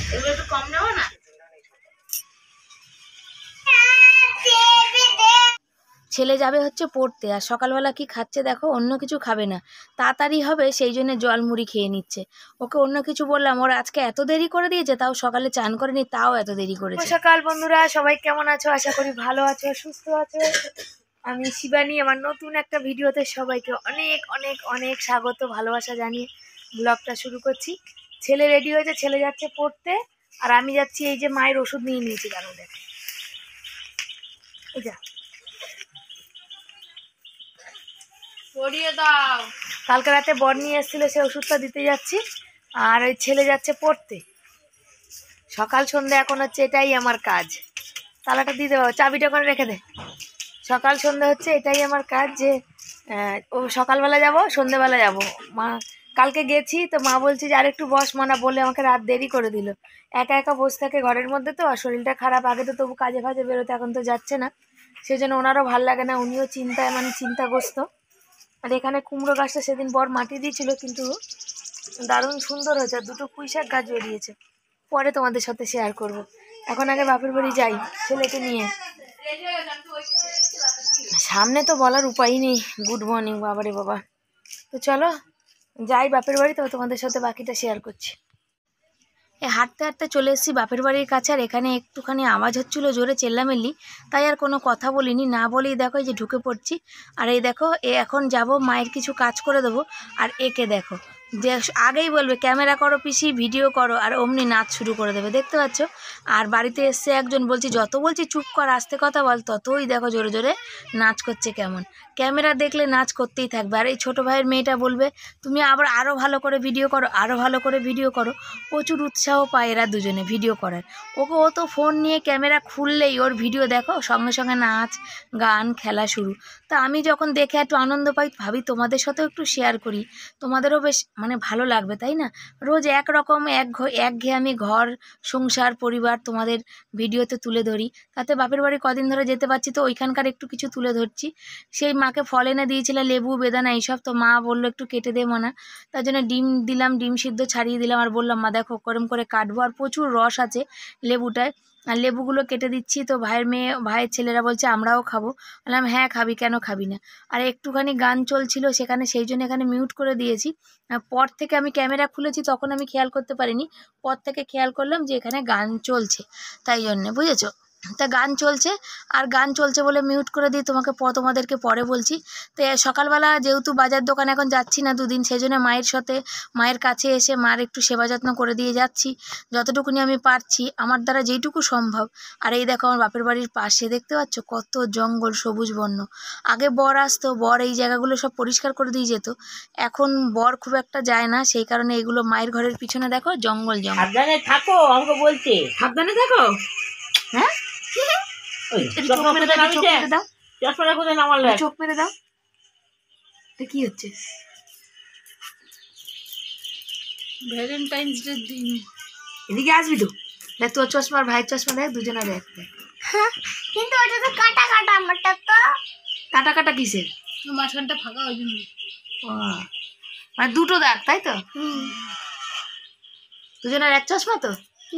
এগুলো একটু কম নেবো না? ছেলে যাবে হচ্ছে পড়তে, আর সকালবেলা কি খাচ্ছে দেখো, অন্য কিছু খাবে না, তাড়াতাড়ি হবে সেই জন্য জল মুড়ি খেয়ে নিচ্ছে। ওকে অন্য কিছু বললাম, ওরা আজকে এত দেরি করে দিয়েছে, তাও সকালে চান করেনি, তাও এত দেরি করেছে। সকাল বন্ধুরা, সবাই কেমন আছো? আশা করি ভালো আছো, সুস্থ আছো। আমি শিবানী, আমার নতুন একটা ভিডিওতে সবাইকে অনেক অনেক অনেক স্বাগত, ভালোবাসা জানিয়ে ব্লগটা শুরু করছি। ছেলে রেডি হয়েছে, ছেলে যাচ্ছে পড়তে, আর আমি যাচ্ছি এই যে মায়ের ওষুধ নিয়ে নিয়েছি। কেন দেখ, এই যা পরিয়ে দাও। কালকে রাতে বর নিয়ে এসেছিল, সে ওষুধটা দিতে যাচ্ছি, আর ওই ছেলে যাচ্ছে পড়তে। সকাল সন্ধ্যা এখন হচ্ছে এটাই আমার কাজ। তালাটা দিয়ে দেবো, চাবিটা করে রেখে দে। সকাল সন্ধ্যা হচ্ছে এটাই আমার কাজ, যে ও সকালবেলা যাব, সন্ধ্যেবেলা যাব। মা কালকে গেছি তো মা বলছে যে আর একটু বস মানা, বলে আমাকে রাত দেরি করে দিল। একা একা বসে থাকে ঘরের মধ্যে, তো আর শরীরটা খারাপ। আগে তো তবু কাজে ফাজে বেরোতে, এখন তো যাচ্ছে না, সেই জন্য ওনারও ভাল লাগে না, উনিও চিন্তায় মানে চিন্তাগ্রস্ত। আর এখানে কুমড়ো গাছটা সেদিন বর মাটি দিয়েছিল, কিন্তু দারুণ সুন্দর হয়েছে, আর দুটো পুঁইশাক গাছ বেরিয়েছে, পরে তোমাদের সাথে শেয়ার করব। এখন আগে বাপের বাড়ি যাই ছেলেকে নিয়ে। সামনে তো বলার উপায় নেই, গুড মর্নিং বাবারে বাবা। তো চলো যাই বাপের বাড়ি, তো তোমাদের সাথে বাকিটা শেয়ার করছি। হাঁটতে হাঁটতে চলে এসেছি বাপের বাড়ির কাছে, আর এখানে একটুখানি আওয়াজ হচ্ছিলো জোরে চেল্লামেল্লি, তাই আর কোনো কথা বলিনি। না বলেই দেখো এই যে ঢুকে পড়ছি। আর এই দেখো, এখন যাব মায়ের কিছু কাজ করে দেবো, আর একে দেখো যে আগেই বলবে ক্যামেরা করো পিসি, ভিডিও করো, আর অমনি নাচ শুরু করে দেবে, দেখতে পাচ্ছ। আর বাড়িতে এসছে একজন, বলছি যত বলছি চুপ কর আস্তে কথা বল, ততই দেখো জোরে জোরে নাচ করছে। কেমন ক্যামেরা দেখলে নাচ করতেই থাকবে। আর এই ছোটো ভাইয়ের মেয়েটা বলবে তুমি আবার আরও ভালো করে ভিডিও করো, আরও ভালো করে ভিডিও করো। প্রচুর উৎসাহ পায় এরা দুজনে ভিডিও করার। ওকে ও তো ফোন নিয়ে ক্যামেরা খুললেই ওর ভিডিও দেখো, সঙ্গে সঙ্গে নাচ গান খেলা শুরু। তা আমি যখন দেখে একটু আনন্দ পাই, ভাবি তোমাদের সাথেও একটু শেয়ার করি, তোমাদেরও বেশ মানে ভালো লাগবে, তাই না? রোজ একরকম একঘেয়েমি ঘর সংসার পরিবার তোমাদের ভিডিওতে তুলে ধরি, তাতে বাপের বাড়ি কদিন ধরে যেতে পারছি, তো ওইখানকার একটু কিছু তুলে ধরছি। সেই মাকে ফল এনে দিয়েছিল, লেবু বেদানা এইসব, তো মা বললো একটু কেটে দে মানা, তার জন্য ডিম দিলাম, ডিম সিদ্ধ ছাড়িয়ে দিলাম, আর বললাম মা দেখো গরম করে কাটবো, আর প্রচুর রস আছে লেবুটায়, আর লেবুগুলো কেটে দিচ্ছি। তো ভাইয়ের ছেলেরা বলছে আমরাও খাবো, বললাম হ্যাঁ খাবি, কেন খাবি না। আর একটুখানি গান চলছিল সেখানে, সেই জন্য এখানে মিউট করে দিয়েছি। পর থেকে আমি ক্যামেরা খুলেছি, তখন আমি খেয়াল করতে পারিনি, পর থেকে খেয়াল করলাম যে এখানে গান চলছে, তাই জন্যে, বুঝেছো। তা গান চলছে, আর গান চলছে বলে মিউট করে দিই, তোমাদেরকে পরে বলছি। তো সকালবেলা যেহেতু বাজার দোকান এখন যাচ্ছি না দুদিন, সেই জন্য মায়ের কাছে এসে মার একটু সেবা যত্ন করে দিয়ে যাচ্ছি, যতটুকুনি আমি পারছি, আমার দ্বারা যেইটুকু সম্ভব। আর এই দেখো আমার বাপের বাড়ির পাশে দেখতে পাচ্ছ কত জঙ্গল, সবুজ বন্য। আগে বর আসতো, বর এই জায়গাগুলো সব পরিষ্কার করে দিয়ে যেত, এখন বর খুব একটা যায় না, সেই কারণে এগুলো মায়ের ঘরের পিছনে দেখো জঙ্গল জঙ্গল। সাবধানে থাকো, আমাকে বলছে সাবধানে থাকো। হ্যাঁ চোখ মেরে দাও। কি হচ্ছে? ভ্যালেন্টাইন্স ডে দিন, এদিকে আসবি তো। দেখ তোর চশমার ভাইয়ের চশমা দেখ, দুজনের এক। কিন্তু ওটা তো কাটা কাটা, আমারটা তো কাটা কাটা কিসের? মাঝখানটা ফাঁকা, ওই জন্য। মানে দুটো দাগ, তাই তো? দুজনের এক চশমা তো।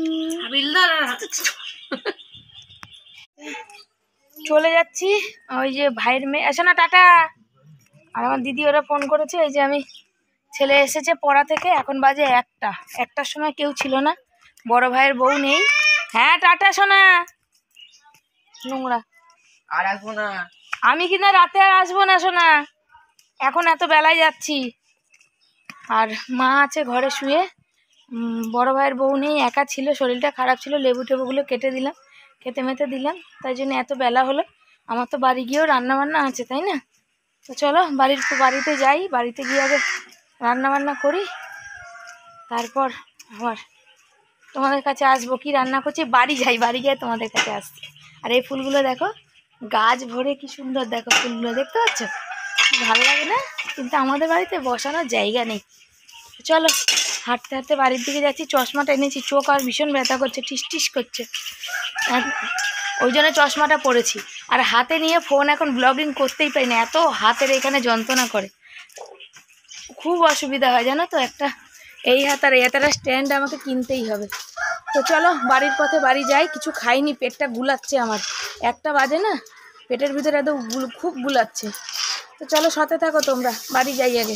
চলে যাচ্ছি, ওই যে ভাইয়ের মেয়ে আসে না, টাটা। আর আমার দিদি ওরা ফোন করেছে, এই যে আমি ছেলে এসেছে পড়া থেকে, এখন বাজে 1টার সময় কেউ ছিল না, বড় ভাইয়ের বউ নেই। হ্যাঁ টাটা সোনা, নোংরা আর আসবো না আমি, কিনা রাতে আর আসবো না সোনা, এখন এত বেলায় যাচ্ছি। আর মা আছে ঘরে শুয়ে, বড় ভাইয়ের বউ নেই, একা ছিল, শরীরটা খারাপ ছিল, লেবু টেবুগুলো কেটে দিলাম, খেতে মেতে দিলাম, তাই জন্য এত বেলা হলো। আমার তো বাড়ি গিয়েও রান্নাবান্না আছে, তাই না? তো চলো বাড়িতে যাই, বাড়িতে গিয়ে আগে রান্নাবান্না করি, তারপর আবার তোমাদের কাছে আসবো। কি রান্না করছি, বাড়ি গিয়ে তোমাদের কাছে আসছি। আর এই ফুলগুলো দেখো, গাছ ভরে কি সুন্দর, দেখো ফুলগুলো দেখতে পাচ্ছ, ভালো লাগে না? কিন্তু আমাদের বাড়িতে বসানোর জায়গা নেই। চলো হাঁটতে হাঁটতে বাড়ির দিকে যাচ্ছি। চশমাটা এনেছি, চোখ আর ভীষণ ব্যথা করছে, টিস টিস করছে, ওই জন্য চশমাটা পরেছি। আর হাতে নিয়ে ফোন এখন ব্লগিং করতেই পারি না, এত হাতের এখানে যন্ত্রণা করে, খুব অসুবিধা হয় জানো তো। একটা এই হাত আর এই হাতার স্ট্যান্ড আমাকে কিনতেই হবে। তো চলো বাড়ির পথে বাড়ি যাই, কিছু খাইনি, পেটটা গুলাচ্ছে আমার, 1টা বাজে না, পেটের ভিতরে এত খুব গুলাচ্ছে। তো চলো সাথে থাকো তোমরা, বাড়ি যাই আগে।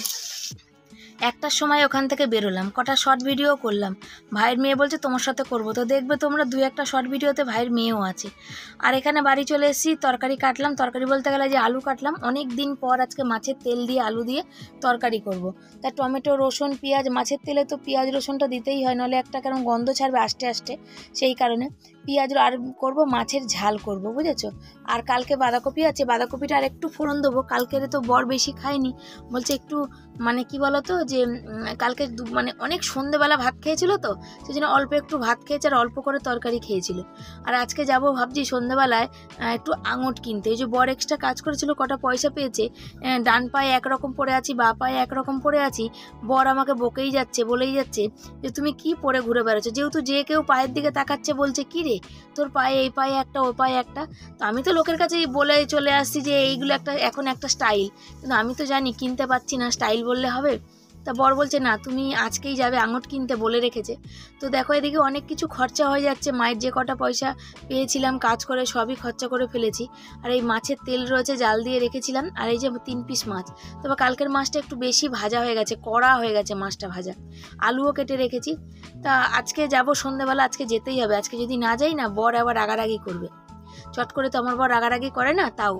1টার সময় ওখান থেকে বেরোলাম, কটা শর্ট ভিডিও করলাম, ভাইয়ের মেয়ে বলছে তোমার সাথে করবো, তো দেখবে তোমরা 2-1টা শর্ট ভিডিওতে ভাইয়ের মেয়েও আছে। আর এখানে বাড়ি চলে এসেছি, তরকারি কাটলাম, তরকারি বলতে গেলে যে আলু কাটলাম, অনেক দিন পর আজকে মাছের তেল দিয়ে আলু দিয়ে তরকারি করব। তা টমেটো, রসুন, পেঁয়াজ, মাছের তেলে তো পেঁয়াজ রসুনটা দিতেই হয়, নাহলে একটা কেরম গন্ধ ছাড়বে আস্তে আস্তে, সেই কারণে পেঁয়াজ আর করব, মাছের ঝাল করব, বুঝেছো। আর কালকে বাঁধাকপি আছে, বাঁধাকপিটা আর একটু ফোড়ন দেবো, কালকের তো বর বেশি খায়নি, বলছে একটু মানে কি বলতো যে কালকে মানে অনেক সন্ধেবেলা ভাত খেয়েছিল, তো সেই জন্য অল্প একটু ভাত খেয়েছে আর অল্প করে তরকারি খেয়েছিল। আর আজকে যাব ভাবছি সন্ধেবেলায় একটু আঙট কিনতে, এই যে বর এক্সট্রা কাজ করেছিল, কটা পয়সা পেয়েছে, ডান পায়ে একরকম পরে আছি, বা পায়ে একরকম পরে আছি, বর আমাকে বকেই যাচ্ছে, বলেই যাচ্ছে যে তুমি কি পরে ঘুরে বেড়াচ্ছ, যেহেতু যে কেউ পায়ের দিকে তাকাচ্ছে বলছে কি রে তোর পায়ে এই পায়ে একটা ও পায়ে একটা। তো আমি তো লোকের কাছে বলে চলে আসছি যে এইগুলো এখন একটা স্টাইল, কিন্তু আমি তো জানি কিনতে পারছি না, স্টাইল বললে হবে। তা বর বলছে না তুমি আজকেই যাবে আঙট কিনতে, বলে রেখেছে। তো দেখো এদিকে অনেক কিছু খরচা হয়ে যাচ্ছে, মায়ের যে কটা পয়সা পেয়েছিলাম কাজ করে সবই খরচা করে ফেলেছি। আর এই মাছের তেল রয়েছে, জাল দিয়ে রেখেছিলাম, আর এই যে 3 পিস মাছ, তবে কালকের মাছটা একটু বেশি ভাজা হয়ে গেছে, কড়া হয়ে গেছে মাছটা ভাজা, আলুও কেটে রেখেছি। তা আজকে যাব সন্ধ্যেবেলা, আজকে যেতেই হবে, আজকে যদি না যাই না বর আবার রাগারাগি করবে, চট করে তো আমার বর রাগারাগি করে না, তাও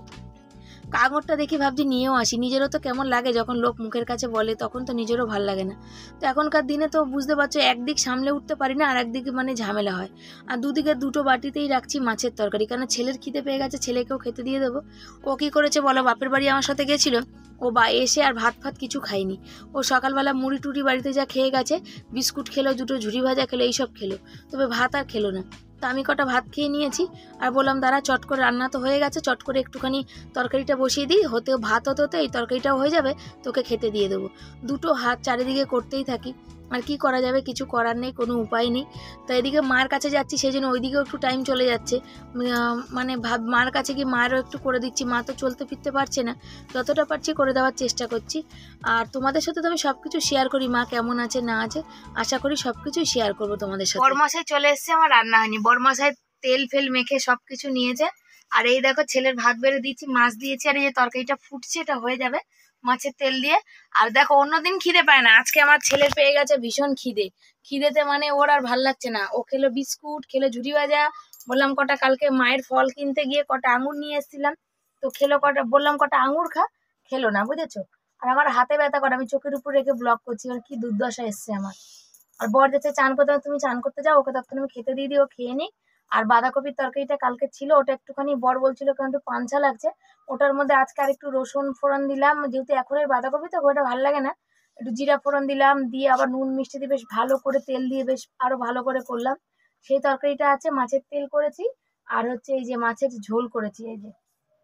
কাগজটা দেখি ভাবছি নিয়েও আসি, নিজেরও তো কেমন লাগে যখন লোক মুখের কাছে বলে, তখন তো নিজেরও ভাল লাগে না। তো এখনকার দিনে তো বুঝতে পারছো, একদিক সামলে উঠতে পারি না, আর একদিকে মানে ঝামেলা হয়। আর দুদিকে দুটো বাটিতেই রাখছি মাছের তরকারি, কারণ ছেলের খিদে পেয়ে গেছে, ছেলেকেও খেতে দিয়ে দেবো। ও কী করেছে বলো, বাপের বাড়ি আমার সাথে গেছিলো, ও এসে আর ভাত কিছু খায়নি, ও সকালবেলা মুড়ি টুড়ি বাড়িতে যা খেয়ে গেছে, বিস্কুট খেলো, 2টো ঝুড়ি ভাজা খেলো, এইসব খেলো, তবে ভাত আর খেলো না। তো আমি কটা ভাত খেয়ে নিয়েছি, আর বললাম দাঁড়া চট করে, রান্না তো হয়ে গেছে, চট করে একটুখানি তরকারিটা বসিয়ে দিই, হতেও ভাত হতে এই তরকারিটাও হয়ে যাবে, তোকে খেতে দিয়ে দেবো। 2টো হাত চারিদিকে করতেই থাকি, আর কি করা যাবে, কিছু করার নেই, কোনো উপায় নেই। তো এদিকে মার কাছে যাচ্ছি, সেই জন্য ওইদিকেও একটু টাইম চলে যাচ্ছে, মানে মার কাছে গিয়ে মায়েরও একটু করে দিচ্ছি, মা তো চলতে ফিরতে পারছে না, যতটা পারছি করে দেওয়ার চেষ্টা করছি। আর তোমাদের সাথে তো আমি সব কিছু শেয়ার করি, মা কেমন আছে না আছে, আশা করি সব কিছুই শেয়ার করবো তোমাদের সাথে। বরমাসাই চলে এসছে, আমার রান্না হয়নি, বরমাসাই তেল ফেল মেখে সব কিছু নিয়েছে। আর এই দেখো ছেলের ভাত বেড়ে দিচ্ছি, মাছ দিয়েছি, আর এই যে তরকারিটা ফুটছে, এটা হয়ে যাবে মাছের তেল দিয়ে। আর দেখো অন্যদিন খিদে পায় না, আজকে আমার ছেলের পেয়ে গেছে ভীষণ খিদেতে মানে ওর আর ভাল লাগছে না, ও খেলো বিস্কুট, খেলো ঝুড়ি ভাজা, বললাম কটা কালকে মায়ের ফল কিনতে গিয়ে কটা আঙুর নিয়ে এসেছিলাম, তো খেলো কটা, বললাম কটা আঙুর খা, খেলো না, বুঝেছো। আর আমার হাতে ব্যথা করে, আমি চোখের উপর রেখে ব্লক করছি, আর কি দুর্দশা এসছে আমার। আর বর যাচ্ছে চান করতে, তুমি চান করতে যাও, ওকে তখন আমি খেতে দিয়ে দিই, ও খেয়ে নিই। আর বাঁধাকপির তরকারিটা কালকে ছিল, ওটা একটুখানি বর বলছিল কারণ একটু পাঞ্চা লাগছে, ওটার মধ্যে আজকে আর একটু রসুন ফোড়ন দিলাম, যেহেতু এখনের বাঁধাকপি তো ওটা ভালো লাগে না, একটু জিরা ফোড়ন দিলাম, দিয়ে আবার নুন মিষ্টি দিয়ে বেশ ভালো করে তেল দিয়ে বেশ আরো ভালো করে করলাম, সেই তরকারিটা আছে। মাছের তেল করেছি, আর হচ্ছে এই যে মাছের ঝোল করেছি, এই যে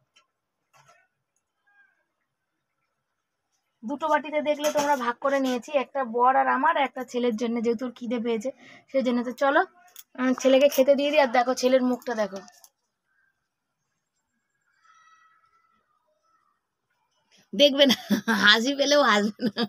2টো বাটিতে দেখলে তোমরা ভাগ করে নিয়েছি, একটা বর আর আমার, একটা ছেলের জন্য, যেহেতু খিদে পেয়েছে সেই জন্য। তো চলো ছেলেকে খেতে দিয়ে দিই। আর দেখো ছেলের মুখটা দেখো, দেখবে না, হাসি পেলেও হাসবে না।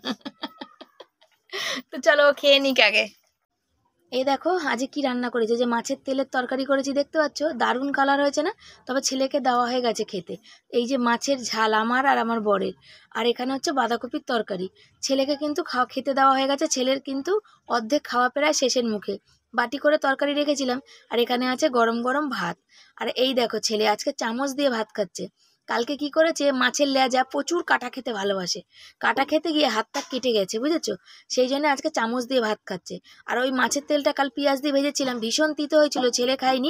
তো চলো খেয়ে নিক আগে। এই দেখো আজকে কি রান্না করেছে, যে মাছের তেলের তরকারি করেছি, দেখতে পাচ্ছ দারুণ কালার হয়েছে না, তবে ছেলেকে দেওয়া হয়ে গেছে খেতে। এই যে মাছের ঝাল আমার আর আমার বরের, আর এখানে হচ্ছে বাঁধাকপির তরকারি, ছেলেকে কিন্তু খেতে দেওয়া হয়ে গেছে, ছেলের কিন্তু অর্ধেক খাওয়া প্রায় শেষের মুখে, বাটি করে তরকারি রেখেছিলাম, আর এখানে আছে গরম গরম ভাত। আর এই দেখো ছেলে আজকে চামচ দিয়ে ভাত খাচ্ছে, কালকে কি করেছে মাছের লেজা প্রচুর কাটা খেতে ভালোবাসে, কাটা খেতে গিয়ে হাতটা কেটে গেছে, বুঝেছো, সেই জন্য আজকে চামচ দিয়ে ভাত খাচ্ছে। আর ওই মাছের তেলটা কাল পেঁয়াজ দিয়ে ভেজেছিলাম, ভীষণ তিতো হয়েছিল, ছেলে খাইনি।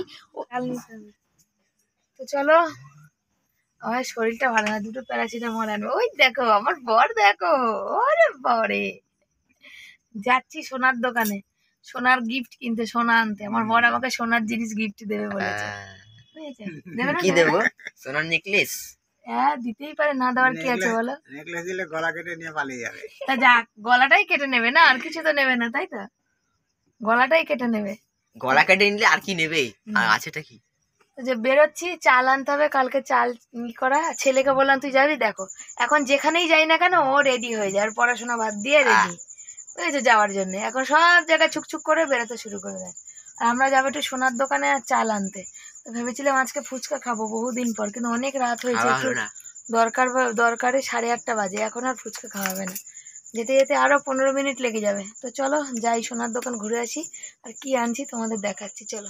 তো চলো, আমার শরীরটা ভালো না, 2টো প্যারাসিটামল আনবো। ওই দেখো আমার বর, দেখো ওরে বরে, যাচ্ছি সোনার দোকানে, সোনার গিফট কিনতে, সোনা আনতে, আমার বর আমাকে সোনার জিনিস গিফট দেবে বলেছে, বুঝেছে, দেবে না? কি দেবো? সোনার নেকলেস? হ্যাঁ দিতেই পারে, না দেওয়ার কি আছে বলো। নেকলেস দিলে গলা কেটে নিয়ে পালিয়ে যাবে। তা যাক, গলাটাই কেটে নেবে না, আর কিছু তো নেবে না, তাই তো, গলাটাই কেটে নেবে। গলা কেটে নিলে আর কি নেবে, আর আছেটা কি? যে বেরোচ্ছি, চাল আনতে হবে, কালকে চাল করা, ছেলেকে বললাম তুই যাবি, দেখো এখন যেখানেই যাই না কেন ও রেডি হয়ে যায়, আর পড়াশোনা বাদ দিয়ে রেডি, বুঝেছো, যাওয়ার জন্য এখন সব জায়গায় ছুকছুক করে বেরোতে শুরু করে দেয়। আর আমরা যাবো একটু সোনার দোকানে আর চাল আনতে। তো ভেবেছিলাম আজকে ফুচকা খাবো বহুদিন পর, কিন্তু অনেক রাত হয়েছে, খাওয়া একটু হলো না। দরকারে 8:30 বাজে, এখন আর ফুচকা খাওয়া হবে না, যেতে যেতে আরো 15 মিনিট লেগে যাবে। তো চলো যাই সোনার দোকান ঘুরে আসি, আর কি আনছি তোমাদের দেখাচ্ছি, চলো।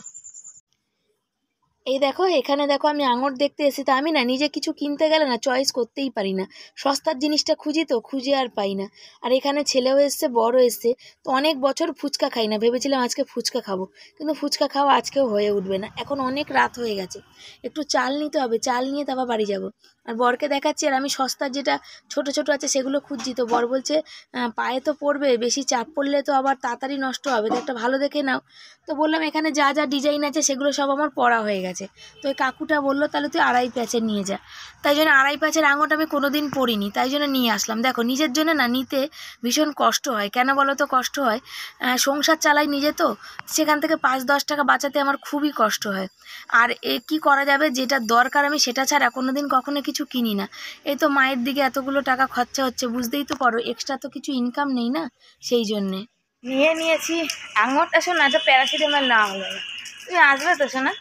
এই দেখো, এখানে দেখো আমি আঙুর দেখতে এসেছি, তো আমি না নিজে কিছু কিনতে গেলে না চয়েস করতেই পারি না, সস্তার জিনিসটা খুঁজি তো খুঁজে আর পাই না। আর এখানে ছেলেও এসছে, বড় এসছে, তো অনেক বছর ফুচকা খাই না, ভেবেছিলাম আজকে ফুচকা খাবো, কিন্তু ফুচকা খাওয়া আজকেও হয়ে উঠবে না, এখন অনেক রাত হয়ে গেছে, একটু চাল নিতে হবে, চাল নিয়ে তারপর বাড়ি যাব। আর বরকে দেখাচ্ছি, আর আমি সস্তার যেটা ছোট ছোট আছে সেগুলো খুঁজছি, তো বর বলছে পায়ে তো পড়বে, বেশি চাপ পড়লে তো আবার তাড়াতাড়ি নষ্ট হবে, তো একটা ভালো দেখে নাও। তো বললাম এখানে যা যা ডিজাইন আছে সেগুলো সব আমার পড়া হয়ে গেছে। তো ওই কাকুটা বললো তাহলে তুই 2.5 প্যাচের নিয়ে যা, তাই জন্য 2.5 প্যাচের আঙুরটা আমি কোনোদিন পরিনি, তাই জন্য নিয়ে আসলাম। দেখো নিজের জন্য না নিতে ভীষণ কষ্ট হয়, কেন বলো তো কষ্ট হয়, সংসার চালাই নিজে, তো সেখান থেকে 5-10 টাকা বাঁচাতে আমার খুবই কষ্ট হয়। আর কি করা যাবে, যেটা দরকার আমি সেটা ছাড়া কোনোদিন কখনো কিছু কিনি না। এই তো মায়ের দিকে এতগুলো টাকা খরচা হচ্ছে, বুঝতেই তো পারো, এক্সট্রা তো কিছু ইনকাম নেই না, সেই জন্যে নিয়েছি আঙুরটা। শোনা তো প্যারাসিটামল না হলো না, তুমি আসবে তো শোনা।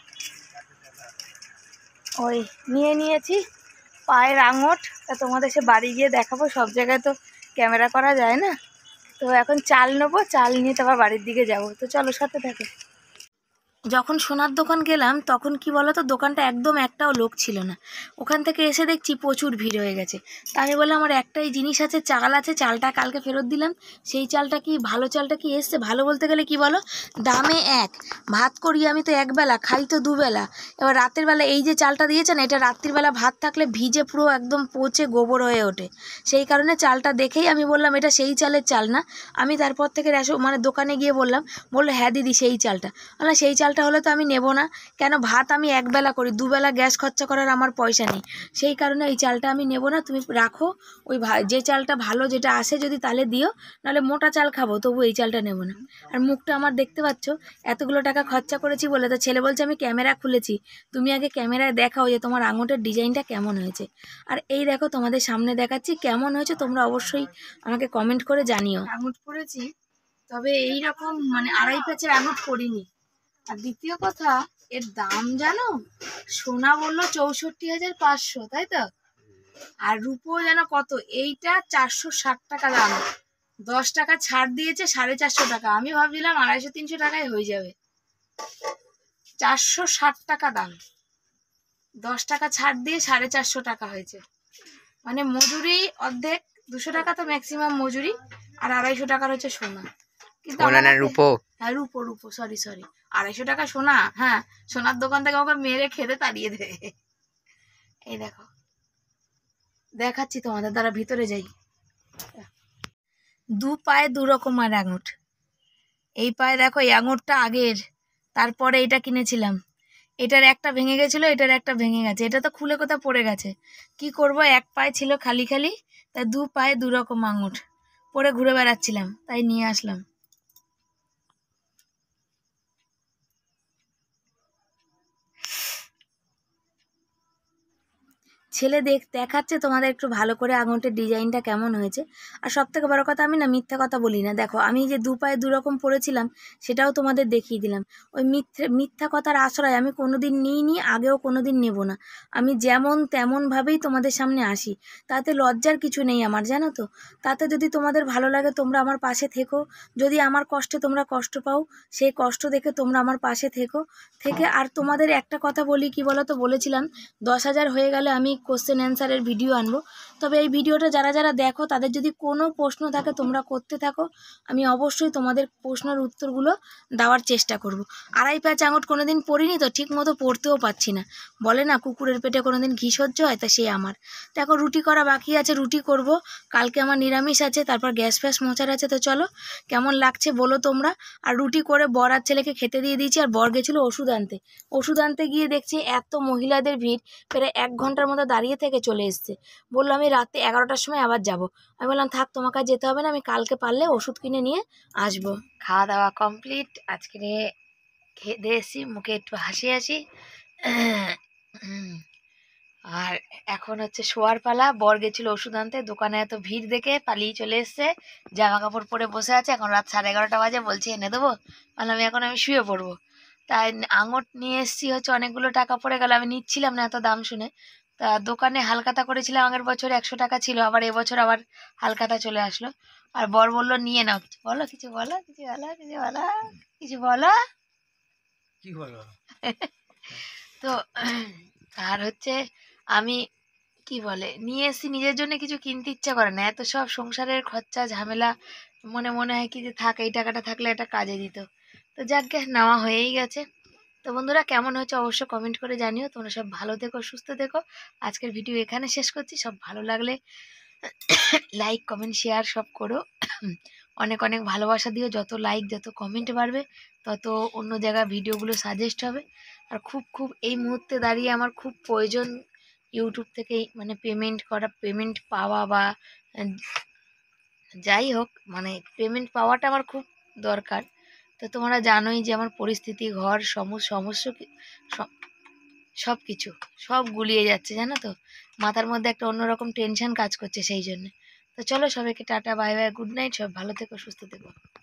ওই নিয়েছি পায়ের আঙুর, তা তোমাদের সে বাড়ি গিয়ে দেখাবো, সব জায়গায় তো ক্যামেরা করা যায় না। তো এখন চাল নেবো, চাল নিয়ে তারপর বাড়ির দিকে যাব, তো চলো সাথে থাকো। যখন সোনার দোকান গেলাম তখন কি বলো তো, দোকানটা একদম একটাও লোক ছিল না, ওখান থেকে এসে দেখছি প্রচুর ভিড় হয়ে গেছে। তা আমি বললাম আমার একটাই জিনিস আছে, চাল আছে, চালটা কালকে ফেরত দিলাম, সেই চালটা কি ভালো চালটা কি এসছে, ভালো বলতে গেলে কি বলো, দামে এক, ভাত করি আমি তো একবেলা, খাই তো দুবেলা, এবার রাতের বেলা এই যে চালটা দিয়েছেন এটা রাত্রিবেলা ভাত থাকলে ভিজে পুরো একদম পচে গোবর হয়ে ওঠে, সেই কারণে চালটা দেখেই আমি বললাম এটা সেই চালের চাল না। আমি তারপর থেকে মানে দোকানে গিয়ে বললো হ্যাঁ দিদি সেই চালটা, বললাম সেই চালটা হলে তো আমি নেব না, কেন ভাত আমি একবেলা করি, দুবেলা গ্যাস খরচা করার আমার পয়সা নেই, সেই কারণে এই চালটা আমি নেব না, তুমি রাখো, ওই যে চালটা ভালো যেটা আসে যদি তাহলে দিও, নাহলে মোটা চাল খাবো, তবু এই চালটা নেব না। আর মুখটা আমার দেখতে পাচ্ছ, এতগুলো টাকা খরচা করেছি বলে, তো ছেলে বলছে আমি ক্যামেরা খুলেছি, তুমি আগে ক্যামেরায় দেখাও যে তোমার আঙুরটার ডিজাইনটা কেমন হয়েছে। আর এই দেখো তোমাদের সামনে দেখাচ্ছি কেমন হয়েছে, তোমরা অবশ্যই আমাকে কমেন্ট করে জানিও। আঙুর পরেছি, তবে এইরকম মানে 2.5 প্যাচের আঙুর করিনি। আর দ্বিতীয় কথা, এর দাম জানো, সোনা বললো 64,500, তাই তো, আর রূপো যেন কত, এইটা 460 টাকা দাম, 10 টাকা ছাড় দিয়েছে 450 টাকা, আমি ভাবছিলাম 250-300 টাকায় হয়ে যাবে, 460 টাকা দাম, 10 টাকা ছাড় দিয়ে 450 টাকা হয়েছে, মানে মজুরি অর্ধেক, 200 টাকা তো ম্যাক্সিমাম মজুরি, আর 250 টাকার হচ্ছে সোনা। কিন্তু রূপো, হ্যাঁ রূপো সরি 250 টাকা সোনা, হ্যাঁ সোনার দোকান থেকে আমাকে মেরে খেতে তাড়িয়ে দেবে। এই দেখো দেখাচ্ছি তোমাদের, দ্বারা ভিতরে যাই। দু পায়ে 2 রকমের আঙুর, এই পায়ে দেখো এই আঙুরটা আগের, তারপরে এটা কিনেছিলাম, এটার একটা ভেঙে গেছিলো, এটার একটা ভেঙে গেছে, এটা তো খুলে কোথাও পড়ে গেছে, কি করব, এক পায়ে ছিল খালি খালি, তাই 2 পায়ে 2 রকম আঙুর পরে ঘুরে বেড়াচ্ছিলাম, তাই নিয়ে আসলাম। ছেলে দেখাচ্ছে তোমাদের একটু ভালো করে আঙুরটার ডিজাইনটা কেমন হয়েছে। আর সব থেকে বড়ো কথা, আমি না মিথ্যা কথা বলি না, দেখো আমি যে 2 পায়ে 2 রকম পরেছিলাম সেটাও তোমাদের দেখিয়ে দিলাম, ওই মিথ্যা কথার আশ্রয় আমি কোনোদিন নিইনি, আগেও কোনোদিন নেব না, আমি যেমন তেমনভাবেই তোমাদের সামনে আসি, তাতে লজ্জার কিছু নেই আমার, জানো তো, তাতে যদি তোমাদের ভালো লাগে তোমরা আমার পাশে থেকো, যদি আমার কষ্টে তোমরা কষ্ট পাও সেই কষ্ট দেখে তোমরা আমার পাশে থেকে। আর তোমাদের একটা কথা বলি, কি বলো তো, বলেছিলাম 10,000 হয়ে গেলে আমি কোশ্চেন অ্যান্সারের ভিডিও আনবো, তবে এই ভিডিওটা যারা যারা দেখো তাদের যদি কোনো প্রশ্ন থাকে তোমরা করতে থাকো, আমি অবশ্যই তোমাদের প্রশ্নের উত্তরগুলো দেওয়ার চেষ্টা করব। 2.5 প্যাচ আঙুর কোনোদিন পড়িনি তো, ঠিক মতো পড়তেও পারছি না, বলে না কুকুরের পেটে কোনোদিন ঘি সহ্য হয়, তা সে আমার। দেখো রুটি করা বাকি আছে, রুটি করব, কালকে আমার নিরামিষ আছে, তারপর গ্যাস ফ্যাস মোছার আছে, তো চলো কেমন লাগছে বলো তোমরা। আর রুটি করে বর আর ছেলেকে খেতে দিয়ে দিয়েছি, আর বর গেছিলো ওষুধ আনতে গিয়ে দেখছি এত মহিলাদের ভিড়, প্রায় 1 ঘন্টার মতো দাঁড়িয়ে থেকে চলে এসছে, বললো আমি রাতে 11টার সময় আবার যাব। আমি বললাম থাক তোমাকে আর যেতে হবে না, আমি কালকে পারলে ওষুধ কিনে নিয়ে আসবো। খাওয়া দাওয়া কমপ্লিট, আজকে খেয়ে দিয়ে এসছি, মুখে একটু হাসি আর এখন হচ্ছে শোয়ার পালা। বর গেছিল ওষুধ আনতে, দোকানে এত ভিড় দেখে পালিয়ে চলে এসছে, জামা কাপড় পরে বসে আছে, এখন রাত 11:30 বাজে, বলছে এনে দেবো, বললাম আমি শুয়ে পড়বো। তাই আঙট নিয়ে এসেছি হচ্ছে, অনেকগুলো টাকা পড়ে গেল, আমি নিচ্ছিলাম না এত দাম শুনে। তা দোকানে হালখাতা করেছিলাম, আগের বছর 100 টাকা ছিল, আবার এবছর আবার হালখাতা চলে আসলো। আর বর বললো নিয়ে নাও, কিছু বলো, কিছু বলো, কিছু বলো, কিছু বলো, কিছু বলো। কি বলো? তো আর হচ্ছে আমি কি বলে নিয়ে এসেছি, নিজের জন্য কিছু কিনতে ইচ্ছা করে না, এত সব সংসারের খরচা ঝামেলা, মনে মনে হয় কি যে থাক, এই টাকাটা থাকলে একটা কাজে দিত। তো যাকে নেওয়া হয়েই গেছে। তো বন্ধুরা কেমন হচ্ছে অবশ্যই কমেন্ট করে জানিও। তোমরা সব ভালো থেকো, সুস্থ থেকো। আজকের ভিডিও এখানে শেষ করছি। সব ভালো লাগলে লাইক কমেন্ট শেয়ার সব করো। অনেক অনেক ভালোবাসা দিও, যত লাইক যত কমেন্ট বাড়বে তত অন্য জায়গায় ভিডিওগুলো সাজেস্ট হবে। আর খুব খুব এই মুহূর্তে দাঁড়িয়ে আমার খুব প্রয়োজন ইউটিউব থেকে মানে পেমেন্ট পাওয়া, বা যাই হোক মানে পেমেন্ট পাওয়াটা আমার খুব দরকার। তো তোমরা জানোই যে আমার পরিস্থিতি, ঘর সমস্ত সব কিছু সব গুলিয়ে যাচ্ছে, জানো তো, মাথার মধ্যে একটা অন্যরকম টেনশন কাজ করছে সেই জন্য। তো চলো সবাইকে tata, bye bye, good night, সব ভালো থেকো, সুস্থ থেকো।